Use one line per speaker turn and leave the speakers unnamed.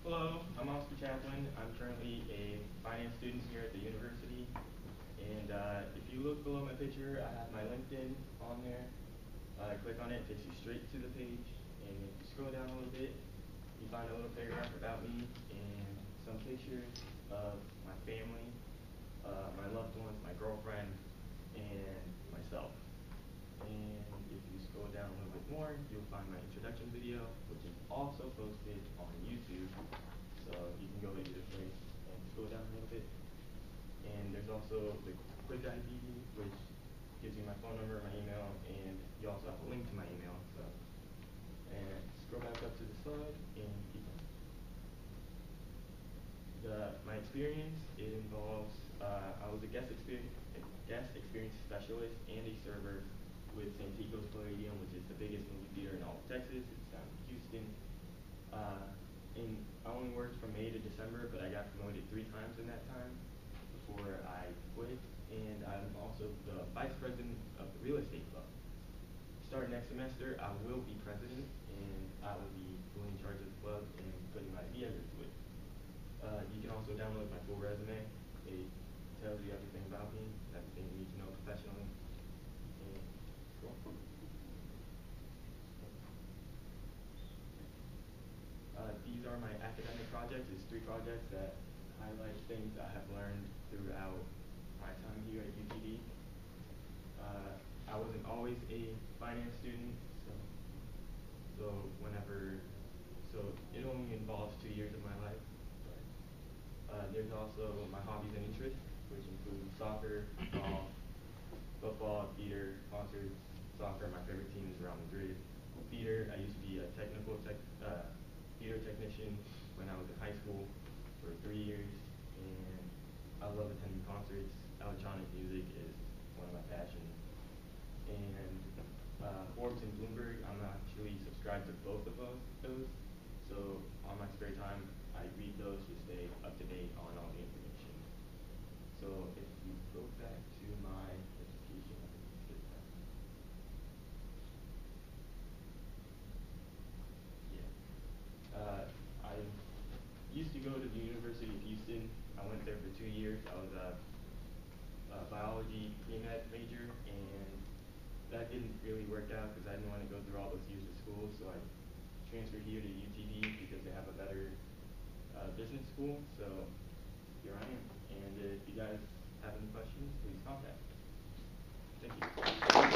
Hello, I'm Oscar Chaplin. I'm currently a finance student here at the university. And if you look below my picture, I have my LinkedIn on there. Click on it, it takes you straight to the page. And if you scroll down a little bit, you find a little paragraph about me and some pictures of my family, my loved ones, my girlfriend, and myself. And if you scroll down a little bit more, you'll find my introduction video, which is also posted on YouTube. So you can go into the place and scroll down a little bit. And there's also the quick ID, which gives you my phone number, my email, and you also have a link to my email. So, and scroll back up to the side and keep on. My experience, it involves, I was a guest experience specialist and a server with Santikos Palladium, which is the biggest movie theater in all of Texas. It's down in Houston. And I only worked from May to December, but I got promoted 3 times in that time before I quit. And I'm also the vice president of the real estate club. Starting next semester, I will be president, and I will be fully in charge of the club and putting my ideas into it. You can also download my full resume. It tells you everything about me, everything you need to know professionally. And cool. These are my academic projects. It's 3 projects that highlight things I have learned throughout my time here at UTD. I wasn't always a finance student, so it only involves 2 years of my life. But, there's also my hobbies and interests, which include soccer, golf, football, theater, concerts. Soccer, my favorite team is Real Madrid. Theater, I used to be a theater technician when I was in high school for 3 years, and I love attending concerts. Electronic music is one of my passions. And Forbes and Bloomberg, I'm actually subscribed to both of those. So on my spare time, I read those to stay up to date on all the information. So if you go back to my education, I think you skip that. Yeah. I used to go to the University of Houston. I went there for 2 years. I was a biology pre-med major, and that didn't really work out because I didn't want to go through all those years of school. So I transferred here to UTD because they have a better business school. So here I am. And if you guys have any questions, please contact me. Thank you.